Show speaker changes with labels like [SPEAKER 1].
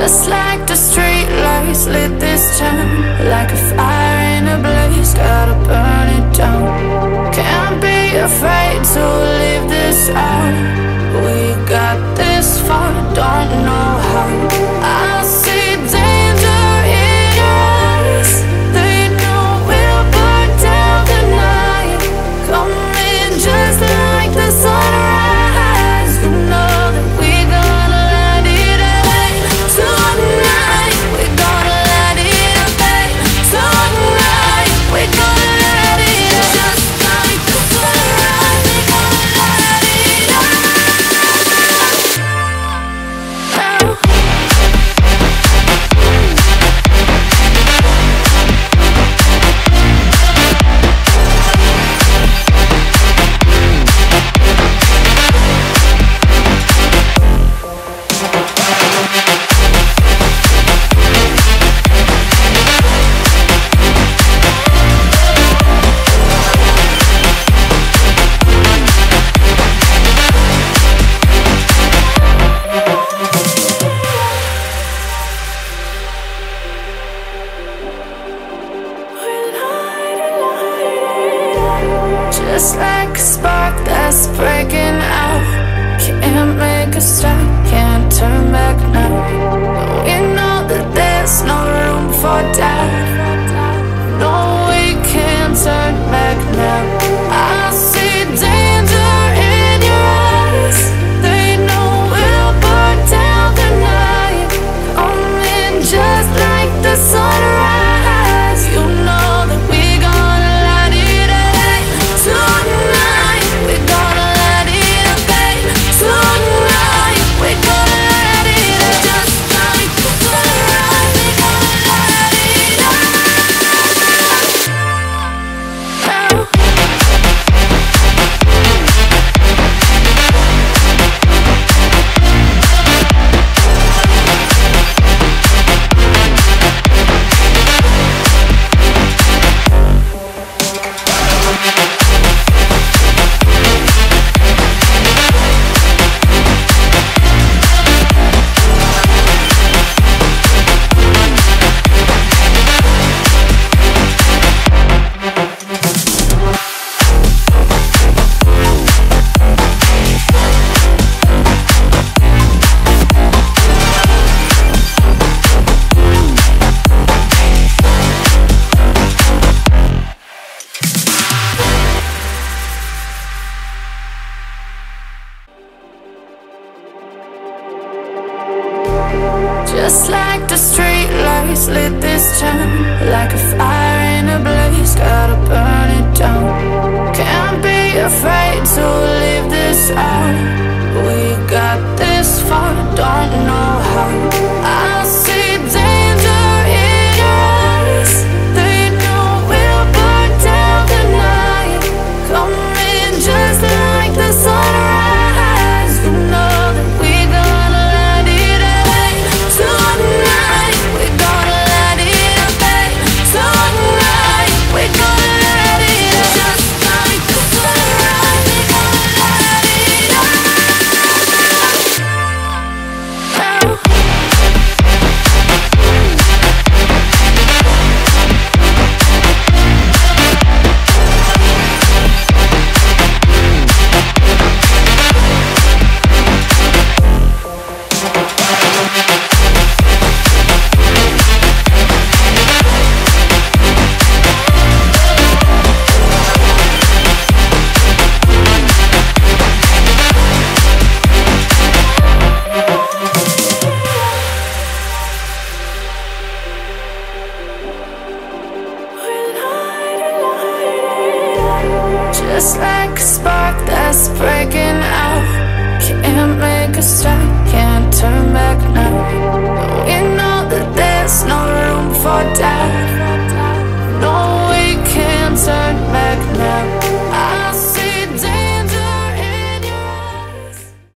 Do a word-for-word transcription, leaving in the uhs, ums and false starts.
[SPEAKER 1] Just like the street lights lit this town, like a fire in a blaze, gotta burn it down. Can't be afraid to leave this out. We got this far, don't know how. I see danger in your eyes. They know we'll burn down the night. Coming just like the sunrise. You know that we gonna light it up tonight. We gonna light it up tonight. We gonna light it up just like the sunrise. We gonna light it up. Just like a spark that's breaking out. Can't make a stop, can't turn back now. We know that there's no room for doubt. No, we can't turn back now. I see danger in your eyes. They know we'll burn down the night. Coming just like the sunrise. You know that we gonna light it up tonight. We gonna light it up tonight. We gonna light it up just like the sunrise. We gonna light it up. Just like the street lights lit this town, like a fire in a blaze, gotta burn it down. Can't be afraid to leave this out. We got this far, don't know how. I see danger in your eyes. They know we'll burn down the night. Coming just like the sunrise. You know that we gonna light it up tonight. We gonna light it up tonight. We gonna light it up just like the sunrise. We gonna light it up. Just like a spark that's breaking out. Can't make a stop.